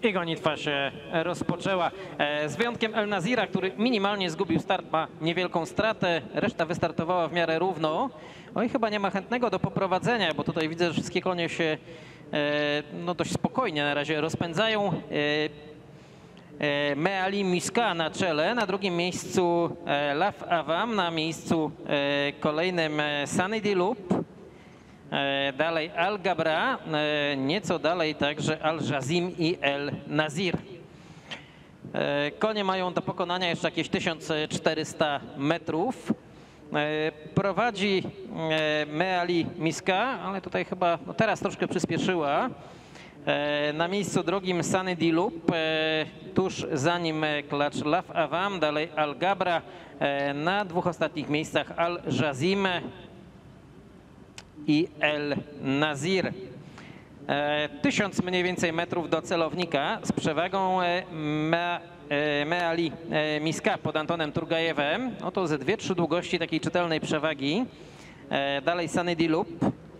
I gonitwa się rozpoczęła. Z wyjątkiem El Nazira, który minimalnie zgubił start, ma niewielką stratę. Reszta wystartowała w miarę równo. Oj, chyba nie ma chętnego do poprowadzenia, bo tutaj widzę, że wszystkie konie się no, dość spokojnie na razie rozpędzają. Meali Miska na czele, na drugim miejscu Laf Avam, na miejscu kolejnym Sunny D Loop. Dalej Al Gabra, nieco dalej także Al Jazim i El Nazir. Konie mają do pokonania jeszcze jakieś 1400 metrów. Prowadzi Meali Miska, ale tutaj chyba no teraz troszkę przyspieszyła. Na miejscu drugim Sunny D Loop, tuż za nim klacz Laf Avam, dalej Al Gabra, na dwóch ostatnich miejscach Al Jazim i El Nazir. 1000 mniej więcej metrów do celownika z przewagą Meali Miska pod Antonem Turgajewem. No to ze 2-3 długości takiej czytelnej przewagi. Dalej Sunny D Loop.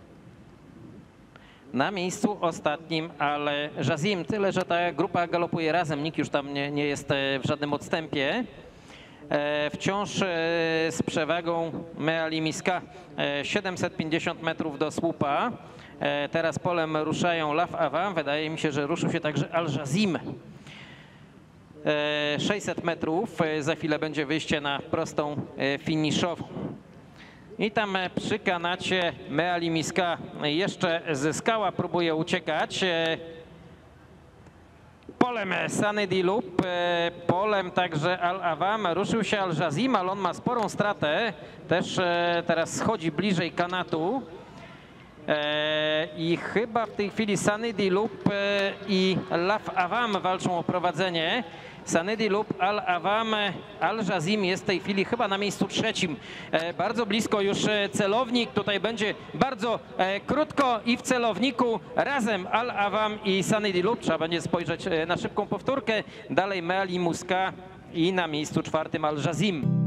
Na miejscu ostatnim Al Jazim. Tyle, że ta grupa galopuje razem. Nikt już tam nie jest w żadnym odstępie. Wciąż z przewagą Meali Miska 750 metrów do słupa. Teraz polem ruszają Laf Avam. Wydaje mi się, że ruszył się także Al Jazim. 600 metrów. Za chwilę będzie wyjście na prostą finiszową. I tam przy kanacie Meali Miska jeszcze zyskała, próbuje uciekać. Polem Sunny D Loop, polem także Al Avam, ruszył się Al Jazim, ale on ma sporą stratę, też teraz schodzi bliżej kanatu i chyba w tej chwili Sunny D Loop i Laf Avam walczą o prowadzenie. Sunny D Loop, Al Avam, Al Jazim jest w tej chwili chyba na miejscu trzecim. Bardzo blisko już celownik. Tutaj będzie bardzo krótko i w celowniku razem Al Avam i Sunny D Loop. Trzeba będzie spojrzeć na szybką powtórkę. Dalej Meali Miska i na miejscu czwartym Al Jazim.